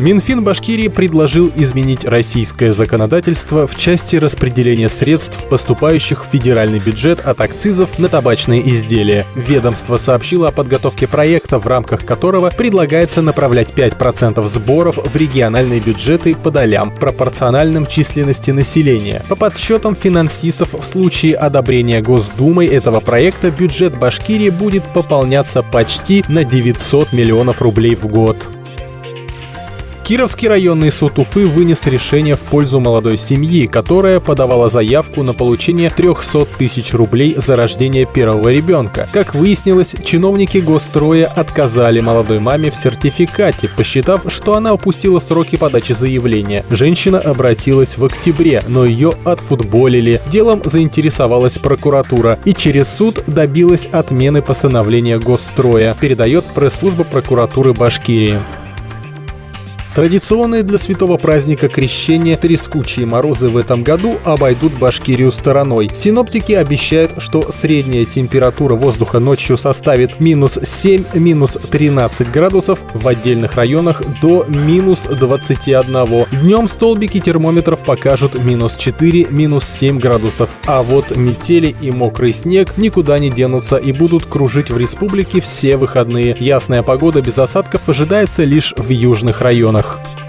Минфин Башкирии предложил изменить российское законодательство в части распределения средств, поступающих в федеральный бюджет от акцизов на табачные изделия. Ведомство сообщило о подготовке проекта, в рамках которого предлагается направлять 5% сборов в региональные бюджеты по долям, пропорциональным численности населения. По подсчетам финансистов, в случае одобрения Госдумой этого проекта бюджет Башкирии будет пополняться почти на 900 миллионов рублей в год. Кировский районный суд Уфы вынес решение в пользу молодой семьи, которая подавала заявку на получение 300 тысяч рублей за рождение первого ребенка. Как выяснилось, чиновники Госстроя отказали молодой маме в сертификате, посчитав, что она упустила сроки подачи заявления. Женщина обратилась в октябре, но ее отфутболили. Делом заинтересовалась прокуратура и через суд добилась отмены постановления Госстроя, передает пресс-служба прокуратуры Башкирии. Традиционные для святого праздника Крещения трескучие морозы в этом году обойдут Башкирию стороной. Синоптики обещают, что средняя температура воздуха ночью составит -7, -13 градусов, в отдельных районах до -21. Днем столбики термометров покажут -4, -7 градусов. А вот метели и мокрый снег никуда не денутся и будут кружить в республике все выходные. Ясная погода без осадков ожидается лишь в южных районах.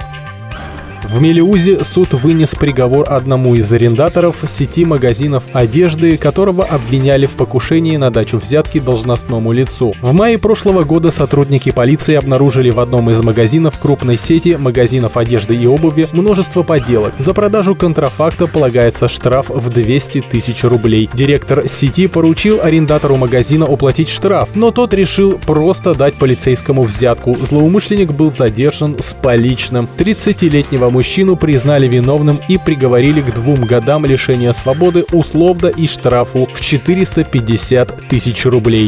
В Мелеузе суд вынес приговор одному из арендаторов сети магазинов одежды, которого обвиняли в покушении на дачу взятки должностному лицу. В мае прошлого года сотрудники полиции обнаружили в одном из магазинов крупной сети магазинов одежды и обуви множество подделок. За продажу контрафакта полагается штраф в 200 тысяч рублей. Директор сети поручил арендатору магазина уплатить штраф, но тот решил просто дать полицейскому взятку. Злоумышленник был задержан с поличным. 30-летнего мужчину признали виновным и приговорили к 2 годам лишения свободы условно и штрафу в 450 тысяч рублей.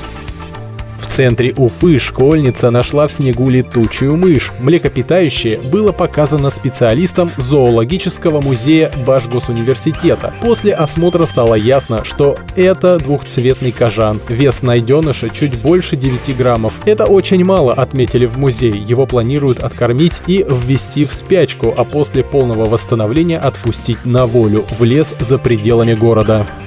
В центре Уфы школьница нашла в снегу летучую мышь. Млекопитающее было показано специалистам зоологического музея Башгосуниверситета. После осмотра стало ясно, что это двухцветный кажан. Вес найденыша чуть больше 9 граммов. Это очень мало, отметили в музее. Его планируют откормить и ввести в спячку, а после полного восстановления отпустить на волю в лес за пределами города.